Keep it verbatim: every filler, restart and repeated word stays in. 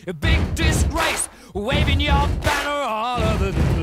a big disgrace, waving your banner all over the